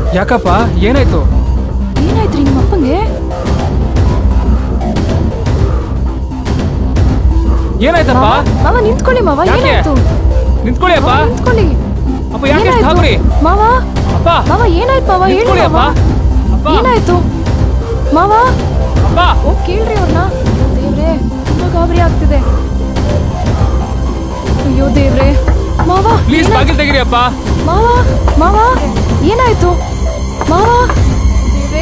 ಯಾಕಪ್ಪ ಏನಾಯ್ತು? ಏನಾಯ್ತ್ರಿ ನಿಮ್ಮ ಅಪ್ಪಂಗೆ? ಏನಾಯ್ತಪ್ಪ? ಮಾವ ನಿಂತ್ಕೊಳ್ಳಿ ಮಾವ. ಏನಾಯ್ತು? ನಿಂತ್ಕೊಳ್ಳಿ ಅಪ್ಪ. ನಿಂತ್ಕೊಳ್ಳಿ ಅಪ್ಪ. ಯಾಕೆ ಗಾಬರಿ? ಮಾವ ಅಪ್ಪ ಮಾವ ಏನಾಯ್ತು ಮಾವ? ಹೇಳಿ ಅಪ್ಪ. ಏನಾಯ್ತು ಮಾವ? ಅಪ್ಪ ಹೋಗಿ ಕೇಳ್ರಿ ಅವ್ರನ್ನ. ದೇವ್ರೆ ತುಂಬಾ ಗಾಬರಿ ಆಗ್ತಿದೆ. ಅಯ್ಯೋ ದೇವ್ರೆ. ಮಾವ ಪ್ಲೀಸ್ ಬಾಗಿಲು ತೆಗೀರಿ ಅಪ್ಪ. ಮಾವ ಮಾವ ಏನಾಯ್ತು ಮಾವ? ದೇವ್ರೆ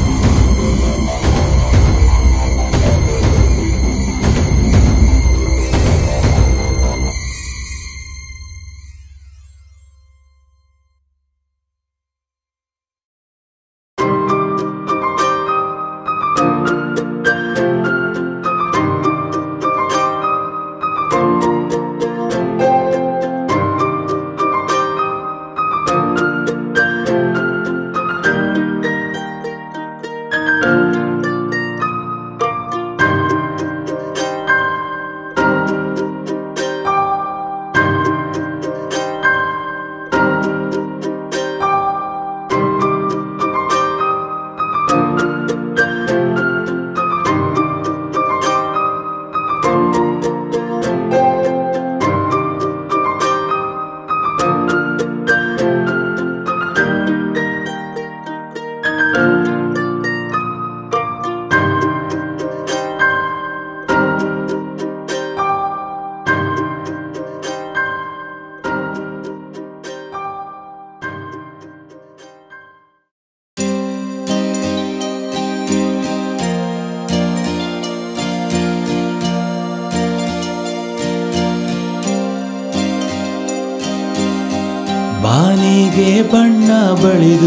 ಬಾನಿಗೆ ಬಣ್ಣ ಬಳಿದು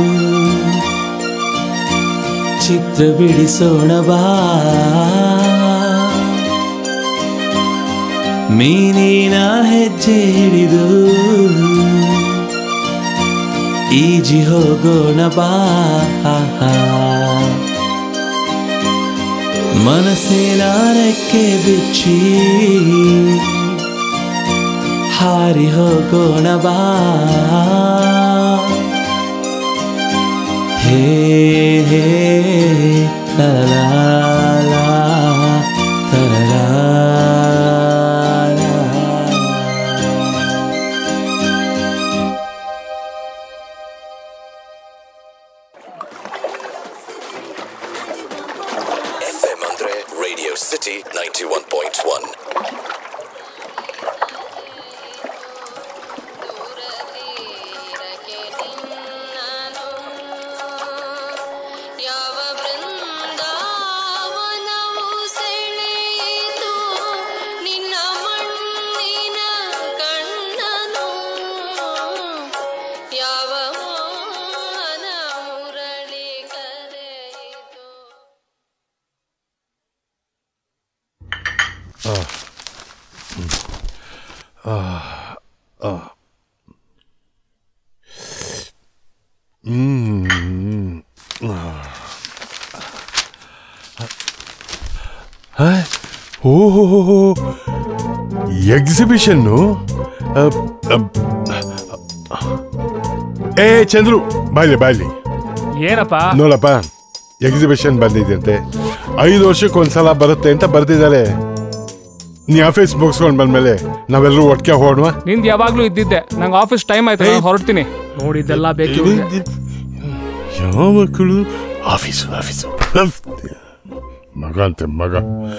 ಚಿತ್ರ ಬಿಡಿಸೋಣ ಬಾ, ಮೀನಿನ ಹೆಜ್ಜೆ ಹಿಡಿದು ಈಜಿ ಹೋಗೋಣ ಬಾ, ಮನಸ್ಸಿನ ರೆಕ್ಕೆ ಬಿಚ್ಚಿ ಹಾರಿ ಹೋಗೋಣ ಬಾ, ಹೇ ಹೇ ಲಾ ಲಾ ತರಲಾ. FM ಅಂದ್ರೆ ರೇಡಿಯೋ ಸಿಟಿ 91.1. ಓಹೋ, ಎಕ್ಸಿಬಿಷನ್ನು. ಏ ಚಂದ್ರು, ಬಾಯ್ಲಿ. ಏನಪ್ಪ? ನೋಡಪ್ಪ, ಎಕ್ಸಿಬಿಷನ್ ಬಂದಿದ್ಯಂತೆ. 5 ವರ್ಷಕ್ಕೊಂದ್ಸಲ ಬರುತ್ತೆ ಅಂತ ಬರ್ತಿದ್ದಾರೆ. ನೀ ಆಫೀಸ್ ಮುಗಿಸ್ಕೊಂಡ್ ಬಂದ್ಮೇಲೆ ನಾವೆಲ್ಲರೂ ಒಟ್ಟಿಗೆ ಹೊರಡುವ. ನಿಂದು ಯಾವಾಗ್ಲೂ ಇದ್ದಿದ್ದೆ. ನಂಗೆ ಆಫೀಸ್ ಟೈಮ್ ಆಯ್ತು, ಹೊರಡ್ತೀನಿ. ನೋಡಿದ್ದೆಲ್ಲ ಬೇಕು. ಯಾವ ಮಕ್ಕಳು? ಆಫೀಸು ಮಗ ಅಂತೆ ಮಗ.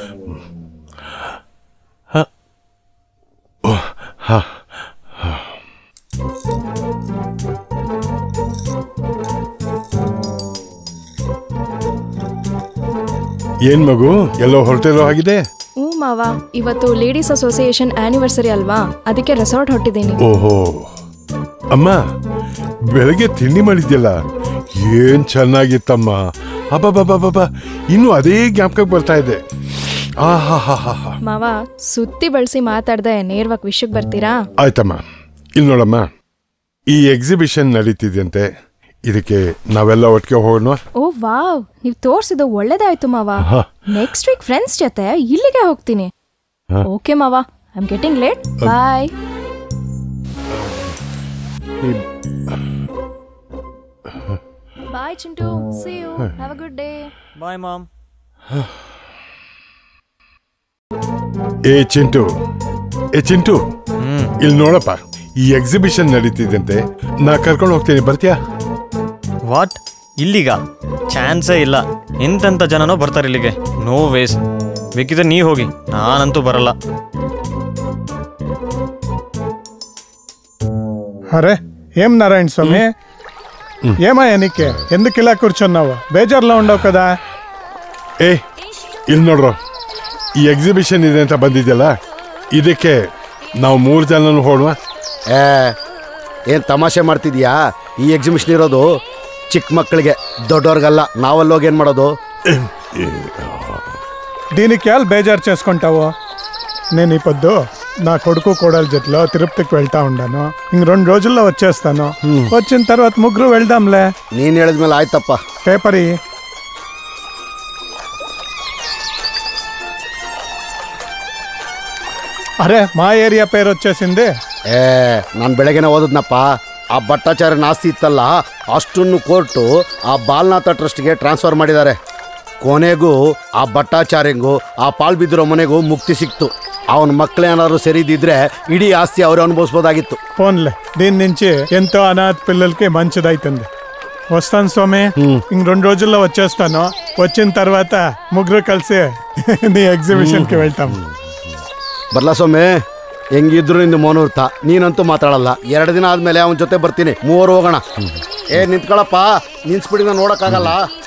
ಏನ್ ಮಗು, ಎಲ್ಲೋ ಹೊರಟಿರೋ ಆಗಿದೆ? ಮಾವ, ಇವತ್ತು ಲೇಡೀಸ್ ಅಸೋಸಿಯೇಷನ್ ಆನಿವರ್ಸರಿ ಅಲ್ವಾ, ಅದಕ್ಕೆ ರೆಸಾರ್ಟ್ ಹೊರಟಿದ್ದೀನಿ. ಓಹೋ ಅಮ್ಮ, ಬೆಳಗ್ಗೆ ತಿಂಡಿ ಮಾಡಿದ್ಯಲ್ಲ, ಏನ್ ಚೆನ್ನಾಗಿತ್ತಮ್ಮ. ಅಬ್ಬಬ್ಬಬ್ಬ, ಇನ್ನು ಅದೇ ಜ್ಞಾಪಕಕ್ಕೆ ಬರ್ತಾ ಇದೆ. ಮಾವ, ಸುತ್ತಿ ಬಳಸಿ ಮಾತಾಡ್ದೆ ನೇರವಾಗಿ ವಿಷಯಕ್ಕೆ ಬರ್ತೀರಾ? ಆಯ್ತಮ್ಮ. ಇಲ್ಲಿ ನೋಡಮ್ಮ, ಈ ಎಕ್ಸಿಬಿಷನ್ ನಡೀತಿದ್ಯಂತೆ, ಇದಕ್ಕೆ ನಾವೆಲ್ಲ ಒಟ್ಟಿಗೆ ಹೋಗೋಣ. ಓ ವಾವ್, ನೀವ್ ತೋರ್ಸಿದ್ದು ಒಳ್ಳೇದಾಯ್ತು ಮಾವ. ನೆಕ್ಸ್ಟ್ ವೀಕ್ ಫ್ರೆಂಡ್ಸ್ ಜೊತೆ ಇಲ್ಲಿಗೆ ಹೋಗ್ತೀನಿ. ಓಕೆ ಮಾವ, I am getting late. Bye. Bye Chintu, see you, have a good day. Bye mom. ಏ ಚಿಂಟು ಇಲ್ಲಿ ನೋಡಪ್ಪ, ಈ ಎಕ್ಸಿಬಿಷನ್ ನಡೀತಿದ್ದಂತೆ, ನಾ ಕರ್ಕೊಂಡು ಹೋಗ್ತೀನಿ, ಬರ್ತೀಯಾ? ವಾಟ್, ಇಲ್ಲಿಗ? ಚಾನ್ಸೇ ಇಲ್ಲ. ಎಂತೆಂಥ ಜನನೋ ಬರ್ತಾರೆ ಇಲ್ಲಿಗೆ. No ways. ಬೇಕಿದ್ರೆ ನೀ ಹೋಗಿ, ನಾನಂತೂ ಬರಲ್ಲ. అరే ఏం నారాయణ స్వామి, ఏమయ్యా నీకే? ఎందుకు ఇలా కూర్చున్నావు? బేజార్లో ఉండవు కదా? ಏ ಇಲ್ಲಿ ನೋಡ್ರು, ಈ ಎಕ್ಸಿಬಿಷನ್ ಇದೆ ಅಂತ ಬಂದಿದ್ಯಲ್ಲ, ಇದಕ್ಕೆ ನಾವು 3 ಜನ ಹೋಡುವ. ಏನು ತಮಾಷೆ ಮಾಡ್ತಿದ್ಯಾ? ಈ ಎಕ್ಸಿಬಿಷನ್ ಇರೋದು ಚಿಕ್ಕ ಮಕ್ಕಳಿಗೆ, ದೊಡ್ಡವ್ರಿಗಲ್ಲ. ನಾವಲ್ಲೋಗಿ ಏನು ಮಾಡೋದು? దీనికి వాళ్ళు బేజారు చేసుకుంటావు. నేను ఈ పొద్దు నా కొడుకు కోడల జట్లో తిరుపతికి వెళ్తా ఉండాను. ఇంక 2 రోజుల్లో వచ్చేస్తాను. వచ్చిన తర్వాత ముగ్గురు వెళ్దాంలే. ನೀನು ಹೇಳಿದ್ಮೇಲೆ ಆಯ್ತಪ್ಪ. పేపర్ ఇయ్యి. అరే మా ఏరియా పేరు వచ్చేసింది. ನಾನು ಬೆಳಗ್ಗೆನೆ ಓದಿದ್ನಪ್ಪ. ಆ ಭಟ್ಟಾಚಾರ್ಯನ ಆಸ್ತಿ ಇತ್ತಲ್ಲ, ಅಷ್ಟನ್ನು ಕೋರ್ಟು ಆ ಬಾಲ್ನಾಥ ಟ್ರಸ್ಟ್ಗೆ ಟ್ರಾನ್ಸ್ಫರ್ ಮಾಡಿದ್ದಾರೆ. ಕೊನೆಗೂ ಆ ಭಟ್ಟಾಚಾರ್ಯಂಗೂ ಆ ಪಾಲ್ ಬಿದ್ದಿರೋ ಮನೆಗೂ ಮುಕ್ತಿ ಸಿಕ್ತು. ಅವನ ಮಕ್ಕಳೇನಾದ್ರು ಸರಿದಿದ್ರೆ ఇడీ ఆస్తి ಅವರೇ అనుభవిಸಬಹುದಾಗಿತ್ತು. పోన్లే, దీని నుంచి ఎంతో అనాథ పిల్లలకి మంచిదైతుంది. వస్తాను స్వామి, ఇంక 2 రోజుల్లో వచ్చేస్తాను. వచ్చిన తర్వాత ముగ్గురు కలిసి నీ ఎగ్జిబిషన్కి వెళ్తాం. ಬರ್ಲಾ ಸ್ವಾಮಿ, ಹೆಂಗಿದ್ರು ನಿಂದು ಮೌನವೃತ್ತ, ನೀನಂತೂ ಮಾತಾಡಲ್ಲ. 2 ದಿನ ಆದ್ಮೇಲೆ ಅವನ ಜೊತೆ ಬರ್ತೀನಿ, 3 ಹೋಗೋಣ. ನಿಂತ್ಕೊಳಪ್ಪ, ನಿನ್ಸ್ಬಿಡಿ, ನಾನು ನೋಡಕ್ಕಾಗಲ್ಲ.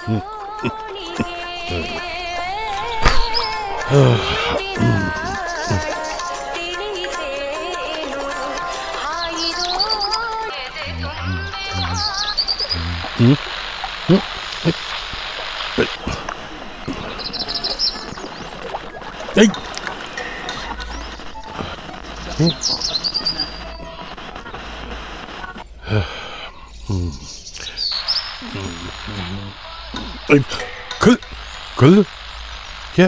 Cool. Yeah.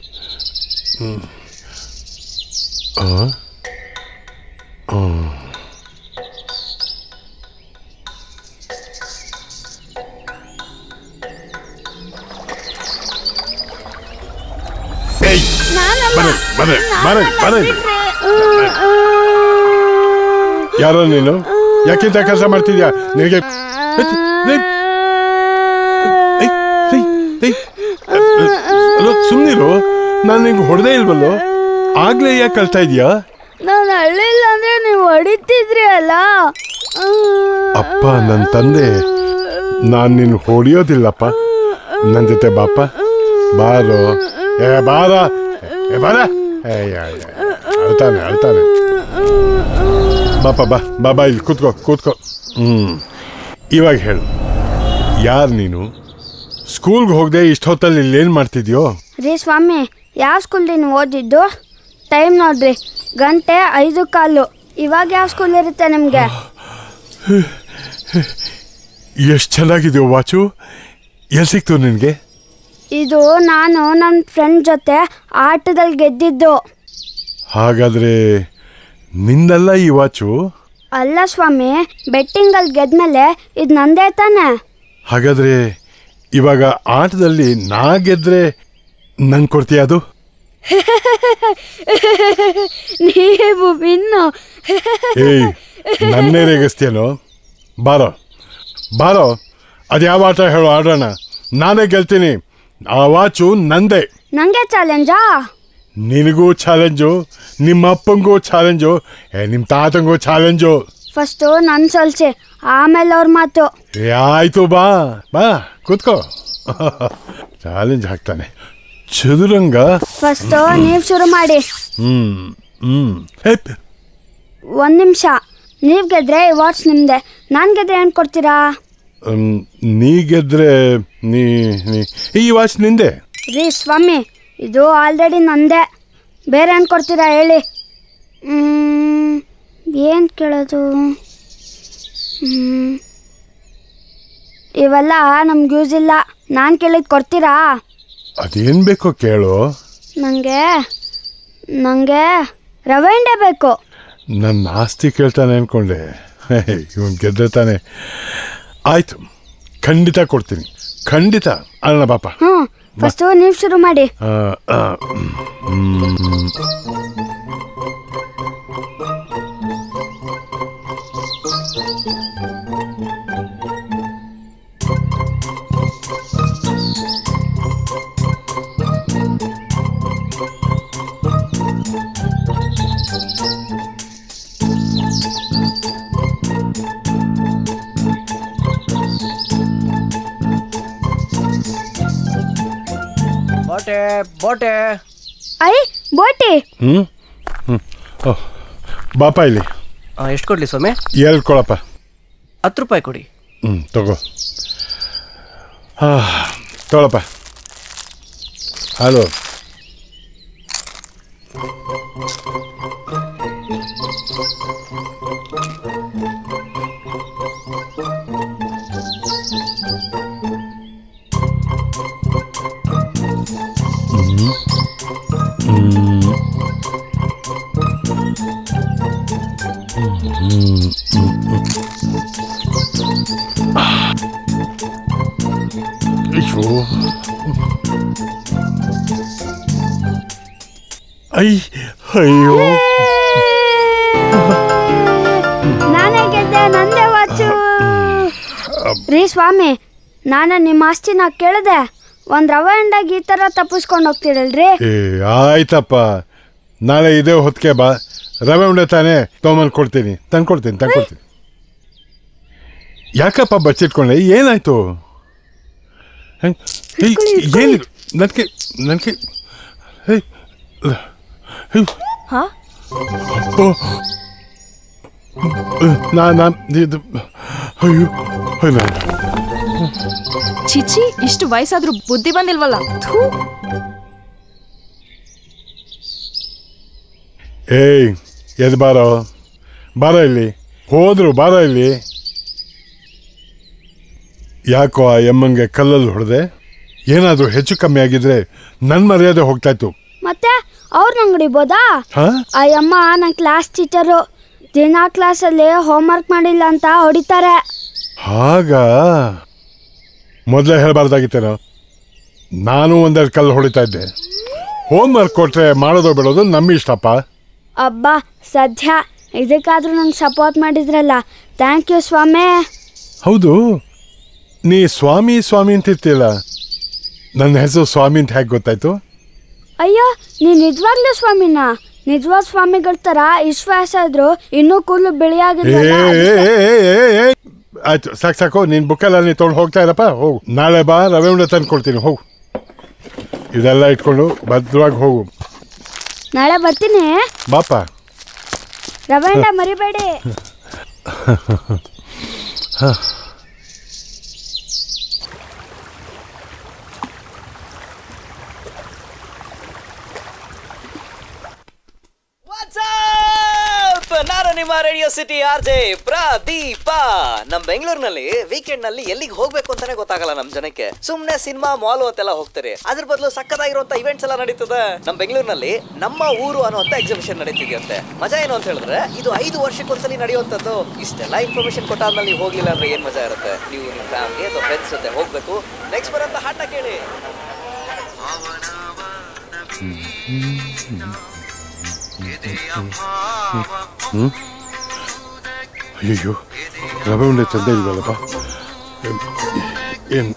ಯಾರೋ ನೀನು? ಯಾಕಿಂತ ಕೆಲಸ ಮಾಡ್ತಿದ್ಯಾ? ನಿನಗೆ ಸುಮ್ಮನಿರು, ನಾನು ನಿಂಗೆ ಹೊಡೆದೇ ಇಲ್ವಲ್ಲೋ? ಆಗ್ಲೇ ಯಾಕೆ ಕಳ್ತಾ ಇದೀಯಾ? ನಾನು ಅಳ್ಳಿಲ್ಲ ಅಂದ್ರೆ ನೀವು ಹೊಡಿತಿದ್ರಿ ಅಲ್ಲ. ಅಪ್ಪ, ನನ್ನ ತಂದೆ, ನಾನು ನಿನ್ನ ಹೊಡಿಯೋದಿಲ್ಲಪ್ಪ. ನನ್ನ ಜೊತೆ ಬಾಪ, ಬಾರೋ. ಬಾರ ಬಾರ. ಅಳ್ತಾನೆ. ಬಾಪ ಬಾ ಇಲ್ಲಿ ಕೂತ್ಕೋ. ಇವಾಗ ಹೇಳು, ಯಾರು ನೀನು? ಸ್ಕೂಲ್ಗೆ ಹೋಗದೆ ಇಷ್ಟೊತ್ತಲ್ಲಿ ಇಲ್ಲೇನು ಮಾಡ್ತಿದ್ಯೋ? ರೀ ಸ್ವಾಮಿ, ಯಾವ ಸ್ಕೂಲ್ ನೀವು ಓದಿದ್ದು? ಟೈಮ್ ನೋಡ್ರಿ, 5:05. ಇವಾಗ ಯಾವ ಸ್ಕೂಲ್ ಇರುತ್ತೆ ನಿಮಗೆ? ಎಷ್ಟು ಚೆನ್ನಾಗಿದೆಯೋ ವಾಚು. ಎಲ್ಲಿ ಸಿಕ್ತು ನಿನಗೆ? ಇದು ನಾನು ನನ್ನ ಫ್ರೆಂಡ್ ಜೊತೆ ಆಟದಲ್ಲಿ ಗೆದ್ದಿದ್ದು. ಹಾಗಾದ್ರೆ ನಿಂದಲ್ಲ ಈ ವಾಚು? ಅಲ್ಲ ಸ್ವಾಮಿ, ಬೆಟ್ಟಿಂಗಲ್ಲಿ ಗೆದ್ಮೇಲೆ ಇದು ನಂದೇ ತಾನೆ. ಹಾಗಾದ್ರೆ ಇವಾಗ ಆಟದಲ್ಲಿ ನಾ ಗೆದ್ರೆ ನಂಗೆ ಕೊಡ್ತೀಯ ಅದು? ನೀವು ಇನ್ನು ಏಯ್, ನನ್ನೇ ರೇಗಿಸ್ತೀಯನೋ? ಬಾರೋ, ಅದು ಯಾವ ಆಟ ಹೇಳೋ, ಆಡೋಣ. ನಾನೇ ಗೆಲ್ತೀನಿ. ಆ ವಾಚು ನಂದೇ. ನಂಗೆ ಚಾಲೆಂಜಾ? ನಿನಗೂ ಚಾಲೆಂಜು, ನಿಮ್ಮ ಅಪ್ಪಂಗೂ ಚಾಲೆಂಜು, ನಿಮ್ಮ ತಾತಂಗೂ ಚಾಲೆಂಜು. ಫಸ್ಟು ನನ್ನ ಸೊಲ್ಸಿ, ಆಮೇಲೆ ಅವ್ರ ಮಾತು. ಆಯ್ತು, ಬಾ ಕೂತ್ಕೋ. ಚಾಲೆಂಜ್ ಹಾಕ್ತಾನೆ ಚದುರಂಗ. ಫಸ್ಟು ನೀವು ಶುರು ಮಾಡಿ. 1 ನಿಮಿಷ. ನೀವು ಗೆದ್ರೆ ಈ ವಾಚ್ ನಿಮ್ದೆ, ನಾನು ಗೆದ್ರೆ ಏನು ಕೊಡ್ತೀರಾ? ನೀ ಗೆದ್ರೆ ಈ ವಾಚ್ ನಿಂದೆ. ರೀ ಸ್ವಾಮಿ, ಇದು ಆಲ್ರೆಡಿ ನಂದೇ. ಬೇರೆ ಏನು ಕೊಡ್ತೀರಾ ಹೇಳಿ? ಏನು ಕೇಳೋದು? ಇವೆಲ್ಲ ನಮ್ಗೆ ಯೂಸ್ ಇಲ್ಲ. ನಾನು ಕೇಳಿದ್ ಕೊಡ್ತೀರಾ? ಅದೇನು ಬೇಕೋ ಕೇಳು. ನನಗೆ ರವೆ ಉಂಡೆ ಬೇಕು. ನನ್ನ ಆಸ್ತಿ ಕೇಳ್ತಾನೆ ಅನ್ಕೊಂಡೆ. ಇವನ್ ಗೆದ್ರೆ ತಾನೆ. ಆಯ್ತು, ಖಂಡಿತ ಕೊಡ್ತೀನಿ, ಖಂಡಿತ. ಅಲ್ಲ ಬಾಪ. ಫಸ್ಟ್ ನೀವು ಶುರು ಮಾಡಿ. ಬೋಟೆ ಐ ಬೋಟಿ. ಬಾಪ ಇಲ್ಲಿ. ಎಷ್ಟು ಕೊಡ್ಲಿ ಸ್ವಾಮಿ? ಹೇಳ್ಕೊಳಪ್ಪ. 10 ರೂಪಾಯಿ ಕೊಡಿ. ತಗೋ. ತೊಗೊಳಪ್ಪ. ಹಲೋ. ಅಯ್ಯೋ, ನಾನೇ ಗೆದ್ದೆ, ನಂದೇ ವಾಚು. ರೀ ಸ್ವಾಮಿ, ನಾನು ನಿಮ್ಮ ಆಸ್ತಿನ ಕೇಳಿದೆ. ಒಂದ್ ರವೆ ಹಂಡಾಗಿ ಈ ತರ ತಪ್ಪಿಸ್ಕೊಂಡು ಹೋಗ್ತಿರಲ್ರಿ? ಆಯ್ತಪ್ಪ, ನಾಳೆ ಇದೇ ಹೊತ್ತಿಗೆ ಬಾ. ರವೆ ಉಂಡೆ ತಾನೇ ತೊಗೊಂಬಂದು ಕೊಡ್ತೀನಿ, ತಂದ್ಕೊಡ್ತೀನಿ. ಯಾಕಪ್ಪ ಬಚ್ಚಿಟ್ಕೊಂಡೆ? ಏನಾಯ್ತು? ಏನು ನನಗೆ ಚಿಚಿ, ಇಷ್ಟು ವಯಸ್ಸಾದ್ರೂ ಬುದ್ಧಿ ಬಂದಿಲ್ವಲ್ಲ. ಏಯ್, ಎದ್ ಬಾರೋ ಇಲ್ಲಿ. ಹೋದ್ರು ಬಾರೋ ಇಲ್ಲಿ. ಯಾಕೋ ಆ ಎಮ್ಮಂಗೆ ಕಲ್ಲಲ್ಲಿ ಹೊಡೆದೆ? ಏನಾದರೂ ಹೆಚ್ಚು ಕಮ್ಮಿ ಆಗಿದ್ರೆ ನನ್ನ ಮರ್ಯಾದೆ ಹೋಗ್ತಾ ಇತ್ತು. ಮತ್ತೆ ಅವ್ರನ್ನ ಅಂಗಡಿಬೋದಾ? ಆ ಅಮ್ಮ ನನ್ನ ಕ್ಲಾಸ್ ಟೀಚರು. ದಿನ ಕ್ಲಾಸಲ್ಲಿ ಹೋಮ್ವರ್ಕ್ ಮಾಡಿಲ್ಲ ಅಂತ ಹೊಡಿತಾರೆ. ಹಾಗ ಮೊದಲೇ ಹೇಳಬಾರ್ದಾಗಿತ್ತೇನೋ. ನಾನು ಒಂದೆರಡು ಕಲ್ಲು ಹೊಡಿತಾ ಇದ್ದೆ. ಹೋಮ್ವರ್ಕ್ ಕೊಟ್ರೆ ಮಾಡೋದು ಬಿಡೋದು ನಮ್ಮ ಇಷ್ಟಪ್ಪ. ಅಬ್ಬಾ, ಸದ್ಯ ಇದಕ್ಕಾದ್ರೂ ನಂಗೆ ಸಪೋರ್ಟ್ ಮಾಡಿದ್ರಲ್ಲ, ಥ್ಯಾಂಕ್ ಯು ಸ್ವಾಮಿ. ಹೌದು, ನೀ ಸ್ವಾಮಿ ಅಂತಿರ್ತಿಲ್ಲ, ನನ್ನ ಹೆಸರು ಸ್ವಾಮಿ ಅಂತ ಹೇಗೆ ಗೊತ್ತಾಯ್ತು? ಅಯ್ಯೋ, ನೀ ನಿಜವಾಗ್ಲೂ ಸ್ವಾಮಿನ? ನಿಜವಾದ ಸ್ವಾಮಿಗಳ ತರ ಇಷ್ಟು ವಯಸ್ಸಾದ್ರು ಇನ್ನೂ ಕೂದಲು ಬಿಳಿಯಾಗಿಲ್ಲ. ಆಯ್ತು, ಸಾಕು. ನಿನ್ ಬುಕ್ಕೆಲ್ಲ ನೀ ತೊಗೊಂಡು ಹೋಗ್ತಾ ಇರಪ್ಪ. ಹೋಗು, ನಾಳೆ ಬಾ, ರವೆ ಉಂಡೆ ತಂದು ಕೊಡ್ತೀನಿ. ಹೋಗು, ಇದೆಲ್ಲ ಇಟ್ಕೊಂಡು ಭದ್ರವಾಗಿ ಹೋಗು. ನಾಳೆ ಬರ್ತೀನಿ ಬಾಪ. ರವೆ ಉಂಡೆ ಮರಿಬೇಡಿ. ನಾನು ನಿಮ್ಮ ರೇಡಿಯೋ ಸಿಟಿ ಆರ್ಜೆ ಪ್ರದೀಪ. ನಮ್ ಬೆಂಗಳೂರಿನಲ್ಲಿ ವೀಕೆಂಡ್ ನಲ್ಲಿ ಎಲ್ಲಿಗೆ ಹೋಗ್ಬೇಕು ಅಂತಾನೆ ಗೊತ್ತಾಗಲ್ಲ ನಮ್ ಜನಕ್ಕೆ. ಸುಮ್ನೆ ಸಿನಿಮಾ, ಮಾಲ್ ಅಂತೆಲ್ಲ ಹೋಗ್ತಾರೆ. ಅದ್ರ ಬದಲು ಸಕ್ಕದಾಗಿರುವಂತ ಇವೆಂಟ್ಸ್ ಎಲ್ಲ ನಡೀತದೆ. ನಮ್ ಬೆಂಗಳೂರಿನಲ್ಲಿ ನಮ್ಮ ಊರು ಅನ್ನುವಂತ ಎಕ್ಸಿಬಿಷನ್ ನಡೀತಿದೆಯಂತೆ. ಮಜಾ ಏನು ಅಂತ ಹೇಳಿದ್ರೆ, ಇದು 5 ವರ್ಷಕ್ಕೊಂದ್ಸಲಿ ನಡೆಯುವಂತದ್ದು. ಇಷ್ಟೆಲ್ಲ ಇನ್ಫಾರ್ಮೇಶನ್ ಕೊಟ್ಟಾದ್ಮೇಲೆ ನೀವು ಹೋಗ್ಲಿಲ್ಲ ಅಂದ್ರೆ ಏನ್ ಮಜಾ ಇರುತ್ತೆ? ನೀವು ನಿಮ್ಮ ಫ್ಯಾಮಿಲಿ ಅಥವಾ ಫ್ರೆಂಡ್ಸ್ ಜೊತೆ ಹೋಗ್ಬೇಕು. ನೆಕ್ಸ್ಟ್ ಬರೋಂತ ಹಾಡ್ನ ಕೇಳಿ. ಅಯ್ಯೋ, ರವೆ ಉಂಡೆ ತಂದೆ ಇಲ್ವಲ್ಲಪ್ಪ. ಏನು?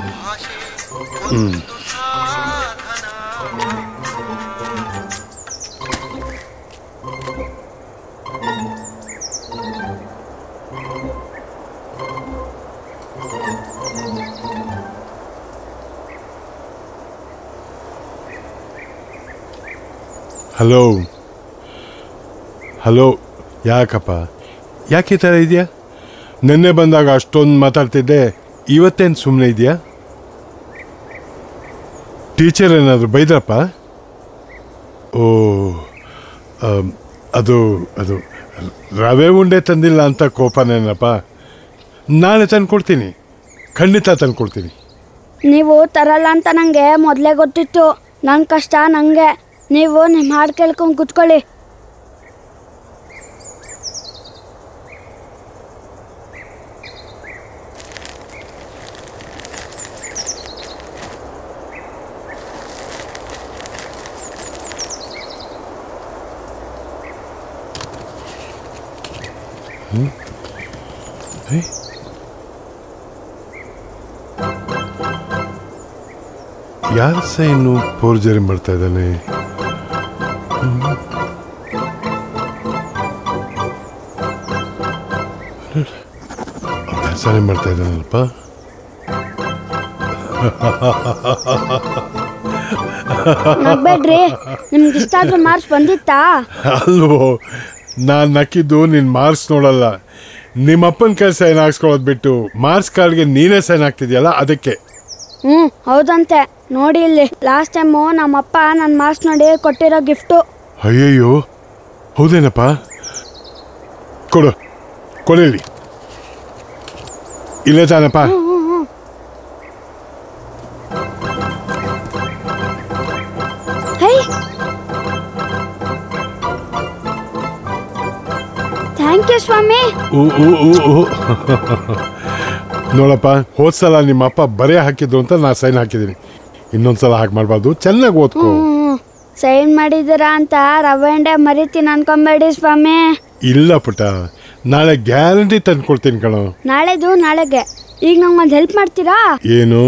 ಹಲೋ, ಯಾಕಪ್ಪ, ಯಾಕೆ ಈ ಥರ ಇದೆಯಾ? ನೆನ್ನೆ ಬಂದಾಗ ಅಷ್ಟೊಂದು ಮಾತಾಡ್ತಿದ್ದೆ, ಇವತ್ತೇನು ಸುಮ್ಮನೆ ಇದೆಯಾ? ಟೀಚರ್ ಏನಾದರೂ ಬೈದ್ರಪ್ಪ? ಓ, ಅದು ರವೆ ಉಂಡೆ ತಂದಿಲ್ಲ ಅಂತ ಕೋಪನೇನಪ್ಪ? ನಾಳೆ ತಂದ್ಕೊಡ್ತೀನಿ, ಖಂಡಿತ ತಂದ್ಕೊಡ್ತೀನಿ. ನೀವು ತರಲ್ಲ ಅಂತ ನನಗೆ ಮೊದಲೇ ಗೊತ್ತಿತ್ತು. ನನ್ನ ಕಷ್ಟ ನನಗೆ. ನೀವು ನಿಮ್ಮ ಹಾಡು ಕೇಳ್ಕೊಂಡು ಕೂತ್ಕೊಳ್ಳಿ. ಯಾರ ಸೈನು ಫೋರ್ಜರಿ ಮಾಡ್ತಾ ಇದ್ದಾನೆ? ಅಭ್ಯಾಸನೇ ಮಾಡ್ತಾ ಇದ್ದಾನಲ್ಪ. ನಗ್ಬೇಡ್ರಿ, ನಿಮ್ಗೆ ಇಷ್ಟ ಆದ್ರೂ ಮಾರ್ಕ್ಸ್ ಬಂದಿತ್ತಾ? ಅಲ್ವೋ, ನಾನು ನಕ್ಕಿದ್ದು ನಿನ್ ಮಾರ್ಕ್ಸ್ ನೋಡಲ್ಲ, ನಿಮ್ಮಪ್ಪನ ಕೈ ಸೈನ್ ಹಾಕ್ಸ್ಕೊಳ್ಳೋದು ಬಿಟ್ಟು ಮಾರ್ಕ್ಸ್ ಕಾರ್ಡ್ಗೆ ನೀನೇ ಸೈನ್ ಹಾಕ್ತಿದ್ಯಲ್ಲ ಅದಕ್ಕೆ. ಹೌದಂತೆ. ನೋಡಿ ಇಲ್ಲಿ, ಲಾಸ್ಟ್ ಟೈಮು ನಮ್ಮಪ್ಪ ನನ್ನ ಮಾರ್ಕ್ಸ್ ನೋಡಿ ಕೊಟ್ಟಿರೋ ಗಿಫ್ಟು. ಅಯ್ಯಯ್ಯೋ, ಹೌದೇನಪ್ಪ? ಕೊಡು, ಕೊಡಿಲಿ. ಇಲ್ಲೇ ತಾನಪ್ಪ. ಥ್ಯಾಂಕ್ ಯು ಸ್ವಾಮಿ. ನೋಡಪ್ಪ, ಹೋದ್ಸಲ ನಿಮ್ಮ ಅಪ್ಪ ಬರೇ ಹಾಕಿದ್ರು ಅಂತ ನಾ ಸೈನ್ ಹಾಕಿದ್ದೀನಿ. ಇನ್ನೊಂದ್ಸಲ ಹಾಕಿ ಮಾಡಬಾರ್ದು, ಚೆನ್ನಾಗಿ ಓದ್ಕೋ. ಸೈನ್ ಮಾಡಿದ್ದೀರಾ ಅಂತ ರವೆ ಉಂಡೆ ಮರಿತೀನಿ ಅನ್ಕೊಂಬೇಡಿ ಸ್ವಾಮಿ. ಇಲ್ಲ ಪುಟ್ಟ, ನಾಳೆ ಗ್ಯಾರಂಟಿ ತಂದು ಕೊಡ್ತೀನಿ ಕಣೋ. ನಾಳೆದು ನಾಳೆಗೆ. ಈಗ ನಂಗೊಂದು ಹೆಲ್ಪ್ ಮಾಡ್ತೀರಾ? ಏನು?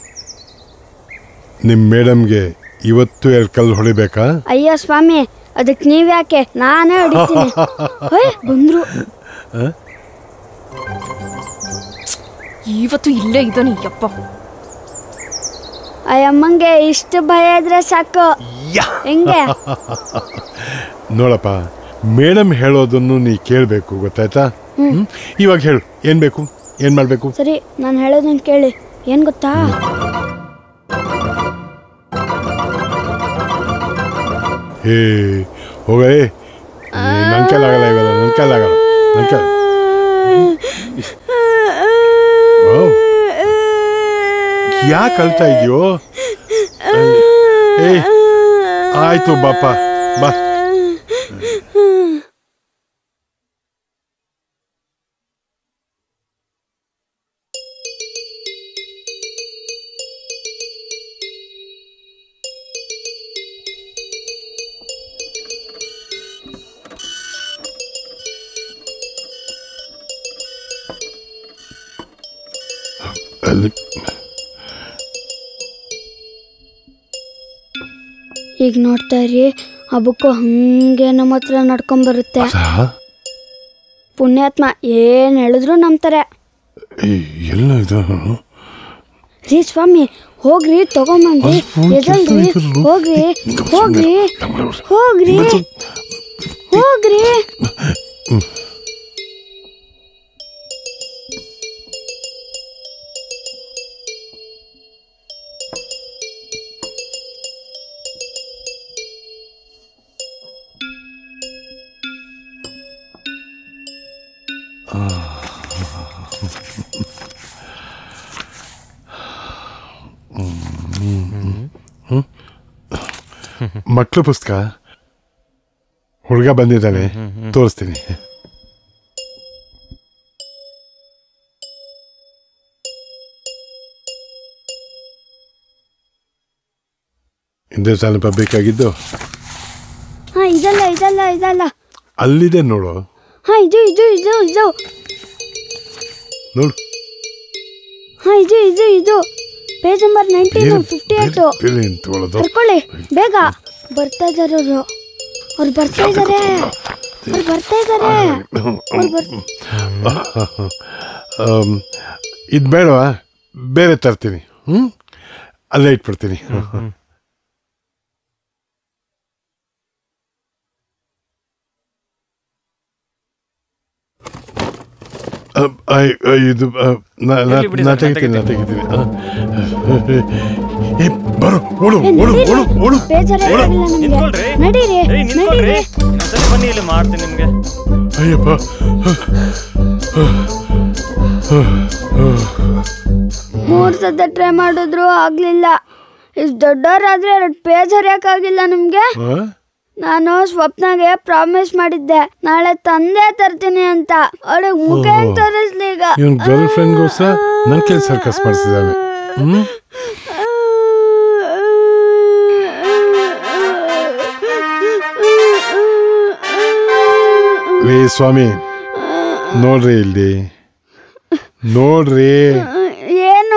ನಿಮ್ಮ ಮೇಡಮ್ಗೆ ಇವತ್ತು 2 ಕಲ್ಲು ಹೊಡಿಬೇಕಾ? ಅಯ್ಯೋ ಸ್ವಾಮಿ, ಅದಕ್ಕೆ ನೀವ್ಯಾಕೆ, ನಾನೇ ಹೊಡಿತೀನಿ. ಬಂದ್ರು. ಇವತ್ತು ಇಲ್ಲೇ ಇದ್ದಾನೆ ಯಪ್ಪ. ಅಯ್ಯಮ್ಮಂಗೆ ಇಷ್ಟು ಭಯ ಇದ್ರೆ ಸಾಕು. ಹೆಂಗೆ? ನೋಡಪ್ಪ, ಮೇಡಮ್ ಹೇಳೋದನ್ನು ನೀ ಕೇಳಬೇಕು, ಗೊತ್ತಾಯ್ತಾ? ಇವಾಗ ಹೇಳು, ಏನ್ ಬೇಕು, ಏನ್ ಮಾಡ್ಬೇಕು? ಸರಿ, ನಾನು ಹೇಳೋದನ್ನ ಕೇಳಿ. ಏನ್ ಗೊತ್ತಾ? ಹೇ ಹೋಗೇ, ನನ್ ಕೈಲಾಗಲ್ಲ ಇವೆಲ್ಲ, ನನ್ ಕೈಲಾಗಲ್ಲ, ನನ್ ಕೈ. ಯಾಕೆ ಅಳ್ತಾ ಇದೆಯೋ? ಏ ಆಯ್ತು ಬಾಪ, ಬಾ. ಈಗ ನೋಡ್ತಾ ಇರಿ, ಆ ಬುಕ್ಕು ಹಂಗೆ ನಮ್ಮ ಹತ್ರ ನಡ್ಕೊಂಬರುತ್ತೆ. ಪುಣ್ಯಾತ್ಮ ಏನ್ ಹೇಳಿದ್ರು ನಂಬ್ತಾರೆ. ಎಲ್ಲ ಇದು ರೀ ಸ್ವಾಮಿ, ಹೋಗ್ರಿ ತಗೊಂಬಂದ್ರಿ. ಎದಲ್ರಿ, ಹೋಗ್ರಿ ಹೋಗ್ರಿ ಹೋಗ್ರಿ ಹೋಗ್ರಿ. ಮಕ್ಕಳು ಪುಸ್ತಕ, ಹುಡುಗ ಬಂದಿದ್ದಾನೆ, ತೋರಿಸ್ತೀನಿ. ಇಂದೇ ಸ್ವಲ್ಪ ಬೇಕಾಗಿದ್ದು. ಇದಲ್ಲ ಇದಲ್ಲ ಇದಲ್ಲ, ಅಲ್ಲಿದೆ ನೋಡು. ಇದು ಇದು ಇದು ಇದು ನೋಡು. ಇದು ಇದು ಇದು ಪೇಜ್ ನಂಬರ್ 1958. ಕರ್ಕೊಳ್ಳಿ ಬೇಗ. ಬರ್ತಾ ಇದಾರೆ ಅವರು, ಅವ್ರು ಬರ್ತಾ ಇದ್ದಾರೆ, ಅವ್ರು ಬರ್ತಾ ಇದ್ದಾರೆ. ಇದು ಬೇಡವಾ? ಬೇರೆ ತರ್ತೀನಿ. ಅಲ್ಲೇ ಇಟ್ಬಿಡ್ತೀನಿ. ಇದು ನಾ ತೆಗಿತೀನಿ. ಬರೋ, ಓಡು ಓಡು ಓಡು ಓಡು. ಬನ್ನಿ, ಇಲ್ಲಿ ಮಾಡ್ತೀನಿ ನಿಮ್ಗೆ. ಅಯ್ಯಪ್ಪ, 3 ಸತ ಟ್ರೈ ಮಾಡಿದ್ರು ಆಗ್ಲಿಲ್ಲ. ಇಷ್ಟು ದೊಡ್ಡವರಾದ್ರೆ 2 ಪೇಜ್ ಹರಿಯಕ್ಕಾಗಿಲ್ಲ ನಿಮ್ಗೆ? ನಾನು ಸ್ವಪ್ನಾಗೆ ಪ್ರಾಮಿಸ್ ಮಾಡಿದ್ದೆ, ನಾಳೆ ತಂದೆ ತರ್ತೀನಿ ಅಂತ. ಅವಳಿಗೆ ಮುಖ ಹೆಂಗ್ ತೋರಿಸ್ಲಿ ಈಗ? ಇವನ್ ಗರ್ಲ್ ಫ್ರೆಂಡ್ಗೋಸ್ಕರ ನನ್ ಕೈಲಿ ಸರ್ಕಸ್ ಮಾಡಿಸಿದ್ದಾನೆ. ಸ್ವಾಮಿ, ನೋಡ್ರಿ ಇಲ್ಲಿ ನೋಡ್ರಿ. ಏನು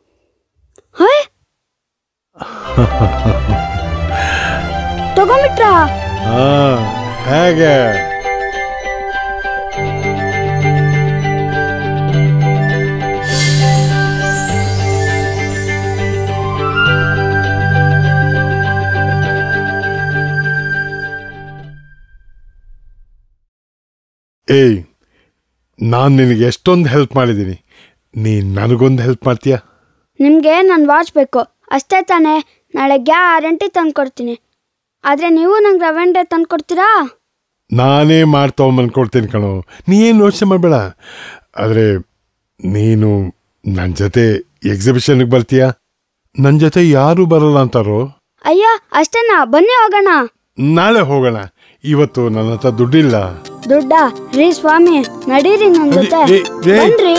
ತಗೊಂಬಿಟ್ರಾ? ಹೇಗೆ? ಏಯ್, ನಾನು ನಿನಗೆ ಎಷ್ಟೊಂದು ಹೆಲ್ಪ್ ಮಾಡಿದ್ದೀನಿ, ನೀನು ನನಗೊಂದು ಹೆಲ್ಪ್ ಮಾಡ್ತೀಯಾ? ನಿಮಗೆ ನನ್ನ ವಾಚ್ ಬೇಕು ಅಷ್ಟೇ ತಾನೇ? ನಾಳೆ ಗ್ಯಾರಂಟಿ ತಂದು ಕೊಡ್ತೀನಿ. ಆದರೆ ನೀವು ನಂಗೆ ರವೆ ಉಂಡೆ ತಂದು ಕೊಡ್ತೀರಾ? ನಾನೇ ಮಾಡ್ತಗೊಂಬಂದ್ಕೊಡ್ತೀನಿ ಕಣೋ, ನೀ ಏನು ಯೋಚನೆ ಮಾಡಬೇಡ. ಆದರೆ ನೀನು ನನ್ನ ಜೊತೆ ಎಕ್ಸಿಬಿಷನ್ಗೆ ಬರ್ತೀಯಾ? ನನ್ನ ಜೊತೆ ಯಾರು ಬರಲ್ಲ ಅಂತಾರೋ? ಅಯ್ಯೋ ಅಷ್ಟೇನಾ? ಬನ್ನಿ ಹೋಗೋಣ. ನಾಳೆ ಹೋಗೋಣ, ಇವತ್ತು ನನ್ನ ಹತ್ರ ದುಡ್ಡಿಲ್ಲ. ದುಡ್ಡ ರೀ ಸ್ವಾಮಿ, ನಡೀರಿ ನನ್ನ ಜೊತೆ. ಬನ್ರಿ.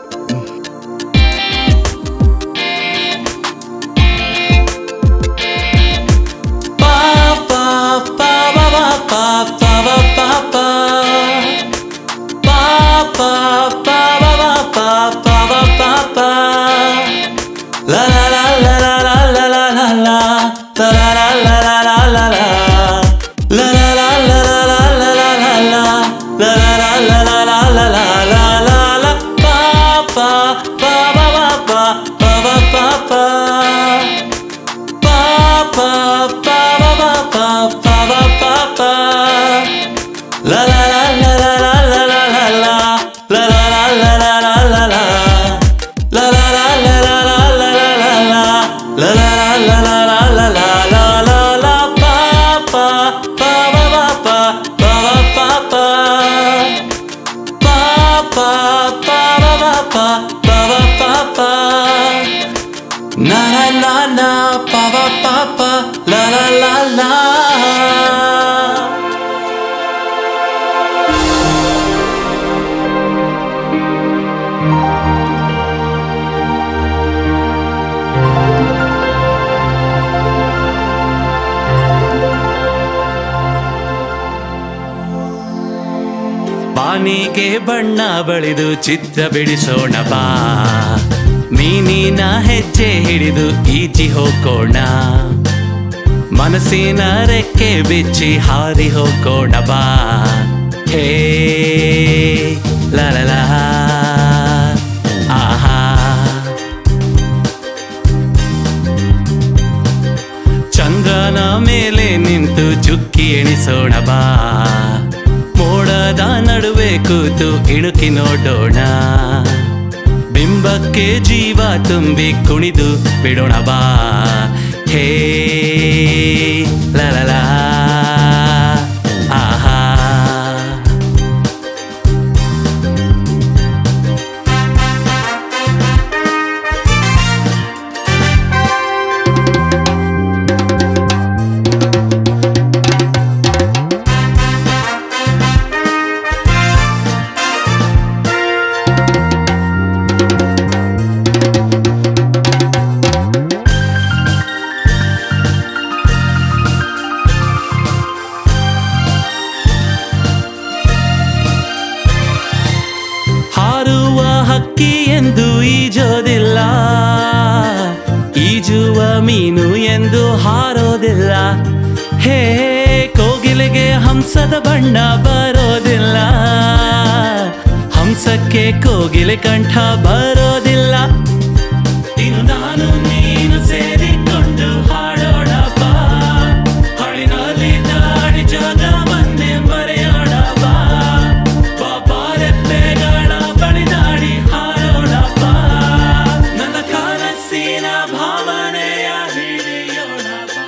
ಬಾನಿಗೆ ಬಣ್ಣ ಬಳಿದು ಚಿತ್ರ ಬಿಡಿಸೋಣ ಬಾ, ಮೀನಿನ ಹೆಜ್ಜೆ ಹಿಡಿದು ಈಚಿ ಹೋಗೋಣ, ಮನಸ್ಸಿನ ರೆಕ್ಕೆ ಬಿಚ್ಚಿ ಹಾರಿ ಹೋಗೋಣ ಬಾ. ಹೇ ಲಾ ಆಹಾ, ಚಂದ್ರನ ಮೇಲೆ ನಿಂತು ಚುಕ್ಕಿ ಎಣಿಸೋಣ ಬಾ, ಮೋಡದ ನಡುವೆ ಕೂತು ಇಣುಕಿ ನೋಡೋಣ, ಬಿಂಬಕ್ಕೆ ಜೀವ ತುಂಬಿ ಕುಣಿದು ಬಿಡೋಣ ಬಾ. ಹೇ ಲಾ ಆಹಾ, ಎಂದು ಈಜೋದಿಲ್ಲ, ಈಜುವ ಮೀನು ಎಂದು ಹಾರೋದಿಲ್ಲ, ಹೇ ಕೋಗಿಲೆಗೆ ಹಂಸದ ಬಣ್ಣ ಬರೋದಿಲ್ಲ, ಹಂಸಕ್ಕೆ ಕೋಗಿಲೆ ಕಂಠ ಬರೋದಿಲ್ಲ, ಇನ್ನು ನಾನು ನೀನು ಸೇರಿಕೊಂಡು ಹಾಡೋಣ ಬಾ, ಹಳಿನಲ್ಲಿ ದಾಡಿ ಜಾಗ ಬಂದೆ ಮರೆಯೋಣ ಬಾ, ಬಾರೆತ್ತೆಗಳ ಬಳಿದಾಡಿ ಹಾರೋಣ ಬಾ, ನನ್ನ ಕನಸಿನ ಭಾವನೆಯ ಹಿಡಿಯೋಣ ಬಾ.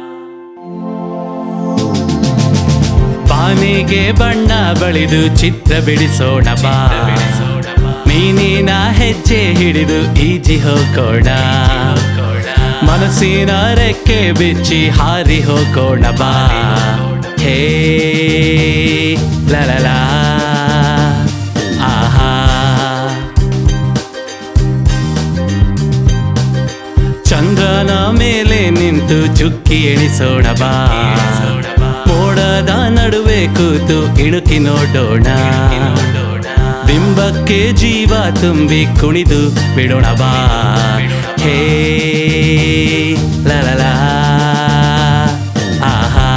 ಬಾನಿಗೆ ಬಣ್ಣ ಬಳಿದು ಚಿತ್ರ ಬಿಡಿಸೋಣ ಬಾ, ಮೀನಿನ ಹೆಜ್ಜೆ ಹಿಡಿದು ಈಜಿ ಹೋಗೋಣ, ಮನಸ್ಸಿನ ರೆಕ್ಕೆ ಬಿಚ್ಚಿ ಹಾರಿ ಹೋಗೋಣ ಬಾ. ಹೇ ಲಾ ಆಹಾ, ಚಂದ್ರನ ಮೇಲೆ ನಿಂತು ಚುಕ್ಕಿ ಎಣಿಸೋಣ ಬಾ, ಮೋಡದ ನಡುವೆ ಕೂತು ಇಣುಕಿ ನೋಡೋಣ, ಬಿಂಬಕ್ಕೆ ಜೀವ ತುಂಬಿ ಕುಣಿದು ಬಿಡೋಣ ಬಾ ಹೇ ಲಲಲಾ ಆಹಾ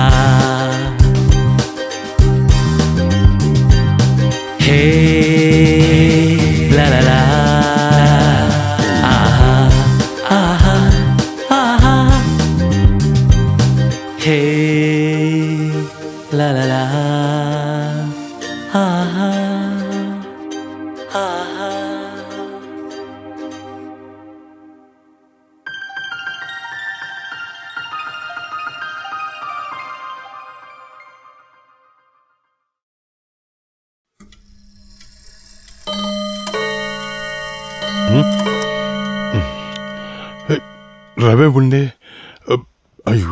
ಹೇ ಲಲಲಾ ಆಹಾ ಆಹಾ ಆಹಾ ಹೇ ಲಲಲಾ ಆಹಾ ಆಹಾ ರವೆ ಉಂಡೆ ಅಯ್ಯೋ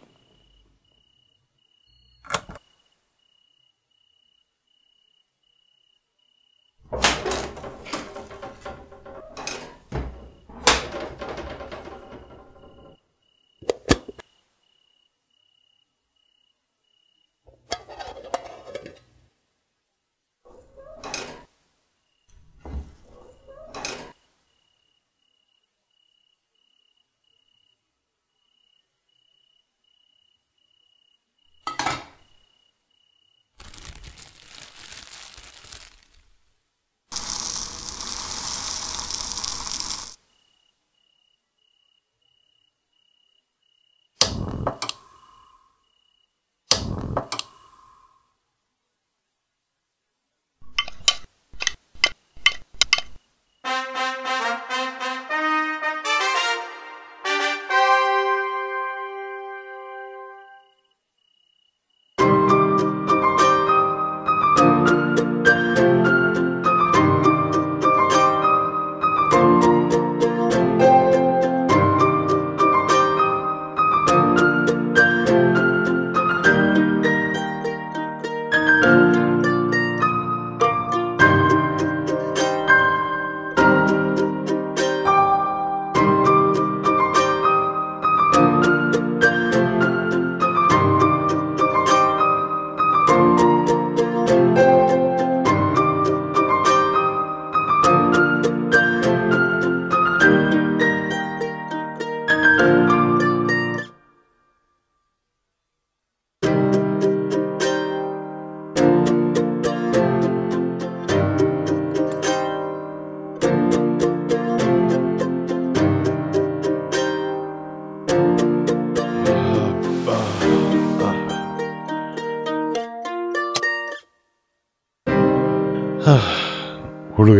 ಹುಡುಗ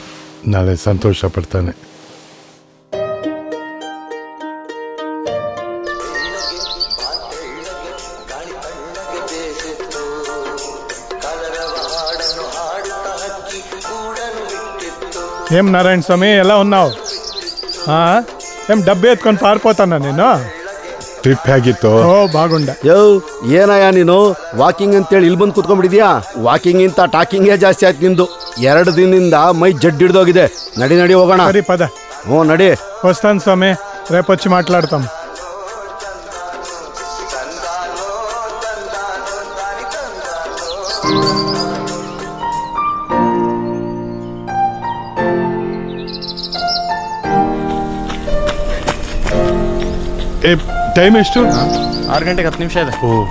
ನಾಳೆ ಸಂತೋಷ ಪಡ್ತಾನೆ. ఏం నారాయణ స్వామి ఎలా ఉన్నావు? ఏం డబ్బు ఎత్తుకొని పారిపోతానా నేను? ಟ್ರಿಪ್ ಹೇಗಿತ್ತು? ಓ ಬಾಗುಂಡ. ಯೋ ಏನಯ್ಯ ನೀನು ವಾಕಿಂಗ್ ಅಂತೇಳಿ ಇಲ್ಲಿ ಬಂದು ಕುತ್ಕೊಂಡ್ಬಿಟ್ಟಿದ್ಯಾ? ವಾಕಿಂಗ್ ಇಂತ ಟಾಕಿಂಗೇ ಜಾಸ್ತಿ ಆಯ್ತು ನಿಂದು. 2 ದಿನದಿಂದ ಮೈ ಜಡ್ ಹಿಡ್ದೋಗಿದೆ. ನಡಿ ನಡಿ ಹೋಗೋಣ. ಸರಿ ಪದ. ಹ್ಞೂ ನಡಿ. వస్తాను స్వామి, రేపొచ్చి మాట్లాడతాం. ಟೈಮ್ ಎಷ್ಟು? 6 ಗಂಟೆಗೆ 10 ನಿಮಿಷ ಇದೆ. ಓ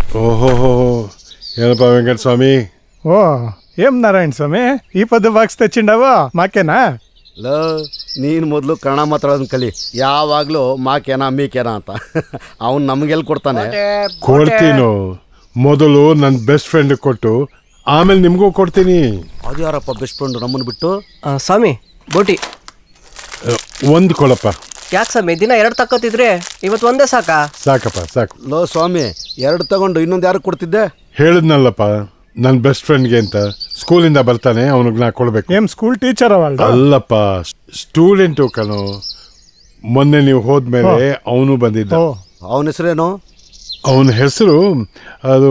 ಓಹೋ ಏನಪ್ಪ ವೆಂಕಟ ಸ್ವಾಮಿ. ఓ ఏం నారాయణ స్వామి ఈ పొద్దు బాక్స్ తెచ్చిండవో మాకేనా? ಲೋ ನೀನು ಮೊದಲು ಕನ್ನಡ ಮಾತಾಡೋದನ್ನ ಕಲಿ. ಯಾವಾಗಲೂ ಮಾಕೇನ ಮೀಕೇನ ಅಂತ ಅವನು ನಮಗೆಲ್ಲಿ ಕೊಡ್ತಾನೆ? ಕೊಡ್ತೀನೋ, ಮೊದಲು ನನ್ನ ಬೆಸ್ಟ್ ಫ್ರೆಂಡ್ ಕೊಟ್ಟು ಆಮೇಲೆ ನಿಮಗೂ ಕೊಡ್ತೀನಿ. ಅದು ಯಾರಪ್ಪ ಬೆಸ್ಟ್ ಫ್ರೆಂಡ್ ನಮ್ಮನ್ನು ಬಿಟ್ಟು? ಸ್ವಾಮಿ ಬೋಟಿ ಒಂದು ಕೊಡಪ್ಪ. ಯಾಕೆ ಸ್ವಾಮಿ ದಿನ 2 ತಕ್ಕೋತಿದ್ರೆ ಇವತ್ತು ಒಂದೇ ಸಾಕಾ? ಸಾಕಪ್ಪ ಸಾಕು. ಲೋ ಸ್ವಾಮಿ 2 ತಗೊಂಡು ಇನ್ನೊಂದು ಯಾರು ಕೊಡ್ತಿದ್ದೆ? ಹೇಳಿದ್ನಲ್ಲಪ್ಪ ನನ್ನ ಬೆಸ್ಟ್ ಫ್ರೆಂಡ್ಗೆ ಅಂತ. ಸ್ಕೂಲಿಂದ ಬರ್ತಾನೆ, ಅವನಿಗೆ ನಾ ಕೊಡ್ಬೇಕು. ఏం స్కూల్ టీచర్ ಅವಳ್ದ? ಅಲ್ಲಪ್ಪ, ಸ್ಟೂಡೆಂಟು ಕಣೋ. ಮೊನ್ನೆ ನೀವು ಹೋದ್ಮೇಲೆ ಅವನು ಬಂದಿದ್ದ. ಅವನ ಹೆಸರೇನು? ಅವನ ಹೆಸರು ಅದು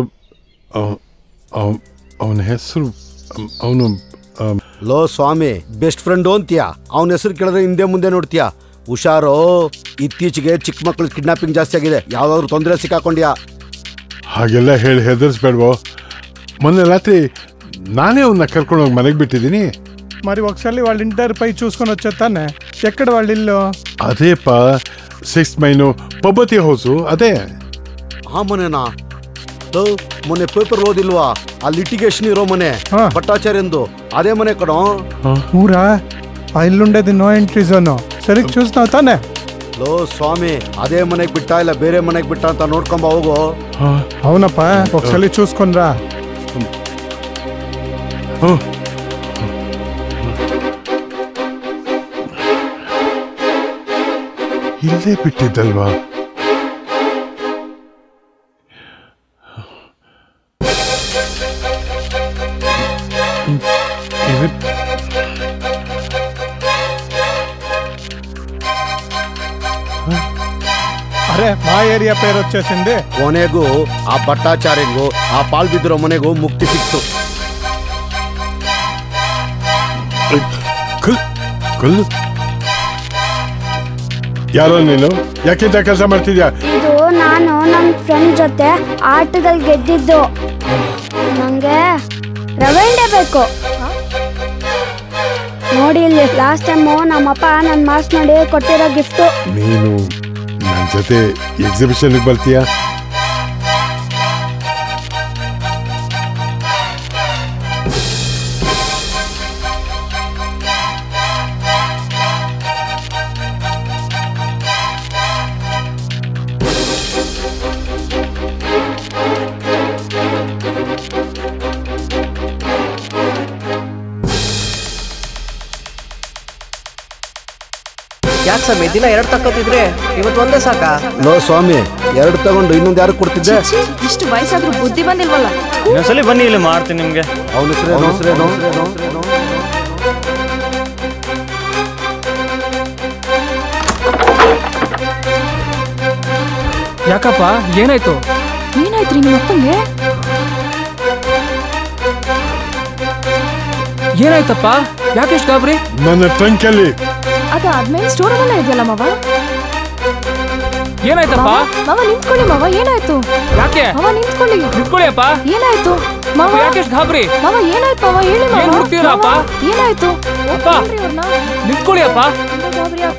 ಅವನ ಹೆಸರು ಅವನು ಲೋ ಸ್ವಾಮಿ ಬೆಸ್ಟ್ ಫ್ರೆಂಡು ಅಂತೀಯ, ಅವನ ಹೆಸರು ಕೇಳಿದ್ರೆ ಹಿಂದೆ ಮುಂದೆ ನೋಡ್ತೀಯ. ಹುಷಾರು, ಇತ್ತೀಚೆಗೆ ಚಿಕ್ಕ ಮಕ್ಕಳು ಕಿಡ್ನಾಪಿಂಗ್ ಜಾಸ್ತಿ ಆಗಿದೆ. ಯಾವ್ದಾದ್ರು ತೊಂದರೆ ಸಿಕ್ಕಾಕೊಂಡ್ಯಾ? ಹಾಗೆಲ್ಲ ಹೇಳಿ ಹೆದರ್ಸ್ಬೇಡ್ವೋ. మొన్న రాత్రి నానే ఉన్న కర్కొని మనకి బిట్టిదిని. మరి ఒకసారి వాళ్ళ ఇంటర్ పై చూసుకొని వచ్చేస్తానే. ఎక్కడ వాళ్ళ ఇల్లు? అదేపా 6th మైను పబ్బతి హౌసు అదే. ಆ ಮನೆನಾ? ಮೊನ್ನೆ ಪೇಪರ್ ಓದಿಲ್ವಾ? ಆ ಲಿಟಿಗೇಷನ್ ಇರೋ ಮನೆ ಭಟ್ಟಾಚಾರ್ಯಂದು ಅದೇ ಮನೆ ಕಣೋ. ಊರಾ? ಆ ಇಲ್ಲುಂಡೇది ನೋ ಎಂಟ್ರಿ ಝೋನ್. ಸರಿ చూస్తున్నావు ತಾನೆ? ಲೋ ಸ್ವಾಮಿ ಅದೇ ಮನೆಗೆ ಬಿಟ್ಟ ಇಲ್ಲ ಬೇರೆ ಮನೆಗೆ ಬಿಟ್ಟ ಅಂತ ನೋಡ್ಕೊಂಬ ಹೋಗು. అవునప్ప ఒకసారి చూసుకొనిరా. ಇಲ್ಲೇ ಬಿಟ್ಟಿದ್ದಲ್ವಾ? అరే మా ఏరియా పేరు వచ్చేసింది. ಕೊನೆಗೂ ಆ ಭಟ್ಟಾಚಾರ್ಯಂಗೂ ಆ ಪಾಲ್ ಬಿದ್ದಿರೋ ಮನೆಗೂ ಮುಕ್ತಿ ಸಿಕ್ತು. ಯಾರೋ ನೀನು? ಯಾಕಿಂತ ಕೆಲಸ ಮಾಡ್ತಿದ್ಯಾ? ಇದು ನಾನು ನನ್ನ ಫ್ರೆಂಡ್ ಜೊತೆ ಆಟದಲ್ಲಿ ಗೆದ್ದಿದ್ದು. ನಂಗೆ ರವೆಂಡೆ ಬೇಕು. ನೋಡಿ ಇಲ್ಲಿ ಲಾಸ್ಟ್ ಟೈಮು ನಮ್ಮಪ್ಪ ನನ್ನ ಮಾರ್ಕ್ಸ್ ನೋಡಿ ಕೊಟ್ಟಿರೋ ಗಿಫ್ಟು. ನೀನು ನನ್ನ ಜೊತೆ ಎಕ್ಸಿಬಿಷನ್ಗೆ ಬರ್ತೀಯಾ? ಯಾಕೆ ಸ್ವಾಮಿ ದಿನ 2 ತಕ್ಕೋತಿದ್ರೆ ಇವತ್ತು ಒಂದೇ ಸಾಕಾ? ಲೋ ಸ್ವಾಮಿ 2 ತಗೊಂಡು ಇನ್ನೊಂದು ಯಾರು ಕೊಡ್ತಿದ್ದೆ? ಇಷ್ಟು ವಯಸ್ಸಾದ್ರೂ ಬುದ್ಧಿ ಬಂದಿಲ್ವಲ್ಲ. ಇನ್ನೊಂದ್ಸಲಿ ಬನ್ನಿ, ಇಲ್ಲಿ ಮಾಡ್ತೀನಿ ನಿಮ್ಗೆ. ಅವನ ಹೆಸರೇನು? ಯಾಕಪ್ಪ ಏನಾಯ್ತು? ಏನಾಯ್ತ್ರಿ ನಿಮ್ಮ ಅಪ್ಪಂಗೆ? ಏನಾಯ್ತಪ್ಪ? ಯಾಕೆಷ್ಟು ಗಾಬರಿ? ನನ್ನ ಟ್ರಂಕಲ್ಲಿ ಅದಾದ್ಮೇಲೆ ಸ್ಟೋರ್ ರೂಮಲ್ಲ ಇದೆಯಲ್ಲ ಮಾವ. ಏನಾಯ್ತಪ್ಪ? ಮಾವ ನಿಂತ್ಕೊಳ್ಳಿ ಮಾವ, ಏನಾಯ್ತು? ಯಾಕೆ? ಮಾವ ನಿಂತ್ಕೊಳ್ಳಿ. ನಿಂತ್ಕೊಳ್ಳಿ ಅಪ್ಪ. ಏನಾಯ್ತು ಮಾವ? ಯಾಕೆಷ್ಟು ಗಾಬರಿ? ಮಾವ ಏನಾಯ್ತು ಮಾವ? ಹೇಳಿ ಮಾವ. ಏನ್ ಹುಡುಕ್ತೀರಪ್ಪ? ಏನಾಯ್ತು? ಅಪ್ಪ ನಿಂತ್ಕೊಳ್ಳಿ ಅಪ್ಪ. ಅಪ್ಪ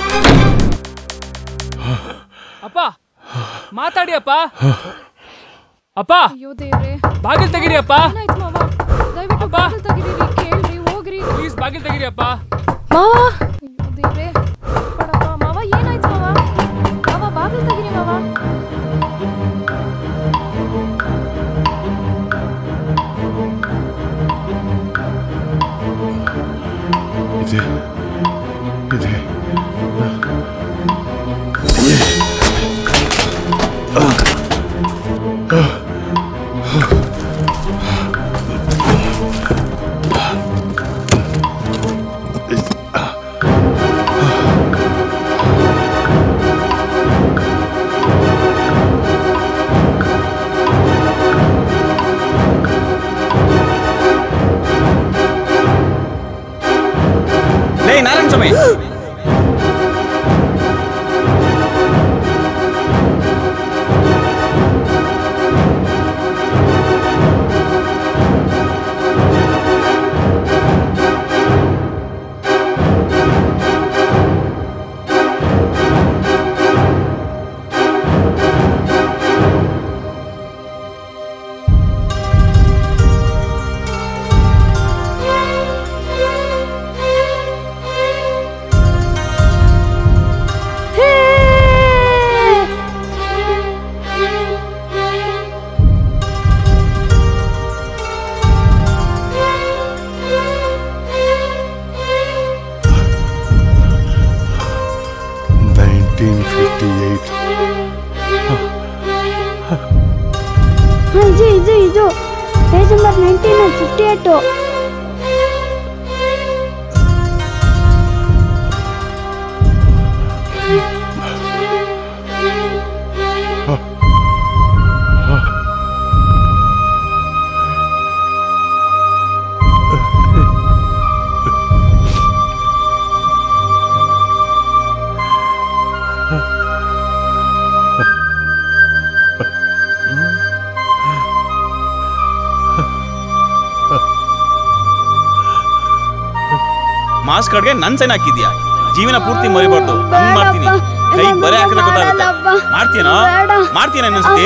ಅಪ್ಪ ಮಾತಾಡಿ ಅಪ್ಪ. ಅಪ್ಪ ಅಯ್ಯೋ ದೇವ್ರೆ, ಬಾಗಿಲು ತೆಗೀರಿ ಅಪ್ಪ. ಏನಾಯ್ತು ಮಾವ? ದಯವಿಟ್ಟು ಬಾಗಿಲು ತೆಗೀರಿ, ಕೇಳ್ರಿ, ಹೋಗ್ರಿ ಪ್ಲೀಸ್. ಬಾಗಿಲು ತೆಗೀರಿ ಅಪ್ಪ. ಮಾವ. ಅಯ್ಯೋ ದೇವ್ರೆ, ಬಡಪ್ಪ ಮಾವ, ಏನಾಯ್ತು ಮಾವ? ಮಾವ ಬಾಗಿಲು ತೆಗೀರಿ ಮಾವ. ಇದೆ ನಾರಾಯಣ ಸ್ವಾಮಿ, ಇದು ಪೇಜ್ ನಂಬರ್ 1958. ಮಾಸ್ ಕಾರ್ಡ್ಗೆ ನನ್ ಸೈನ್ ಹಾಕಿದ್ಯಾ? ಜೀವನ ಪೂರ್ತಿ ಮರಿಬಾರ್ದು. ಹಂಗ್ ಮಾಡ್ತೀನಿ. ಕೈ ಬರೆ ಹಾಕಿದ್ರೆ ಗೊತ್ತಾಗುತ್ತೆ. ಮಾಡ್ತೀನೋ ಮಾಡ್ತೀನ ಇನ್ನೊಂದ್ಸತಿ.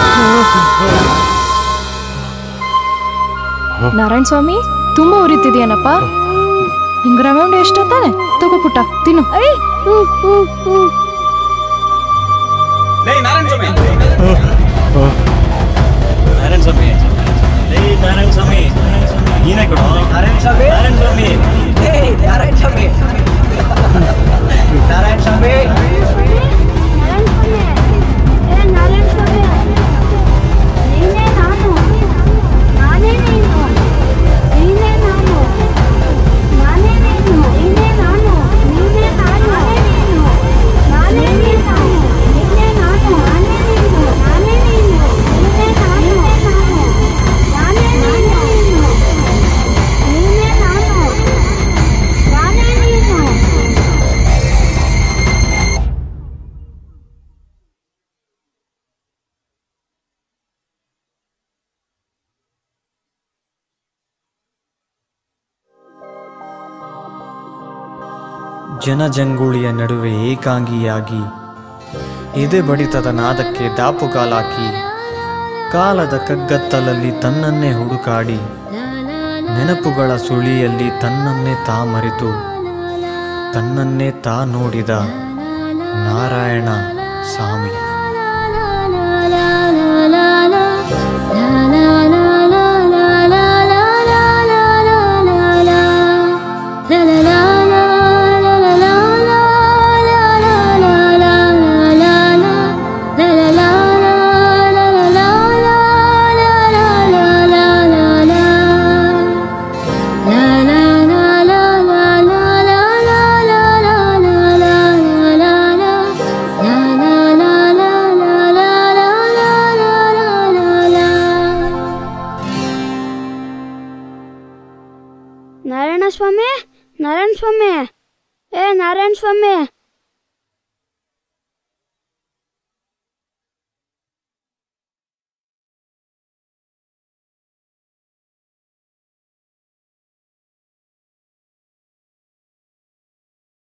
ನಾರಾಯಣ ಸ್ವಾಮಿ ತುಂಬಾ ಉರಿತಿದ್ಯಾನಪ್ಪ. ಹಿಂಗ ರವೆ ಉಂಡೆ ಎಷ್ಟೊತ್ತಾನೆ? ತಗೋ ಪುಟ್ಟ ತಿನ್ನು. ನಾರಾಯಣ ಸ್ವಾಮಿ ನಾರಾಯಣ ಸ್ವಾಮಿ ನಾರಾಯಣ ಸ್ವಾಮಿ ನೀನೇ ಕೊಡು. ನಾರಾಯಣ ಸ್ವಾಮಿ ನಾರಾಯಣ ಸ್ವಾಮಿ ನಾರಾಯಣ ಸ್ವಾಮಿ ನಾರಾಯಣ ಸ್ವಾಮಿ ಜನಜಂಗುಳಿಯ ನಡುವೆ ಏಕಾಂಗಿಯಾಗಿ ಎದೆ ಬಡಿತದ ನಾದಕ್ಕೆ ದಾಪುಗಾಲಾಕಿ ಕಾಲದ ಕಗ್ಗತ್ತಲಲ್ಲಿ ತನ್ನನ್ನೇ ಹುಡುಕಾಡಿ ನೆನಪುಗಳ ಸುಳಿಯಲ್ಲಿ ತನ್ನನ್ನೇ ತಾ ಮರೆತು ತನ್ನನ್ನೇ ತಾ ನೋಡಿದ ನಾರಾಯಣ ಸ್ವಾಮಿ. ನಾರಾಯಣ ಸ್ವಾಮಿ ನಾರಾಯಣ ಸ್ವಾಮಿ